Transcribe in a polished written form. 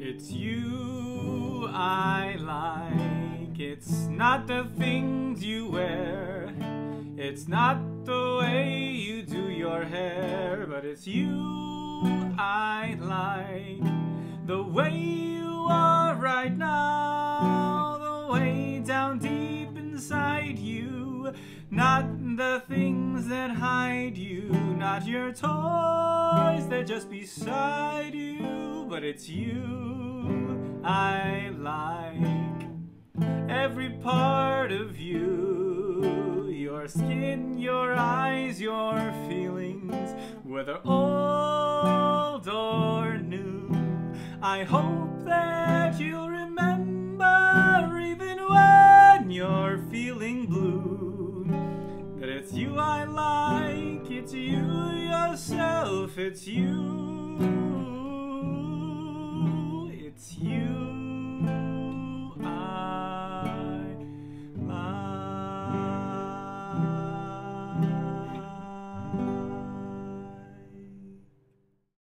It's you I like. It's not the things you wear. It's not the way you do your hair. But it's you I like. The way you are right now. The way down deep inside you. Not the things that hide you. Not your toys that just beside you. But it's you I like. Every part of you. Your skin, your eyes, your feelings. Whether old or new. I hope that you'll remember even when you're feeling blue. That it's you I like. It's you yourself. It's you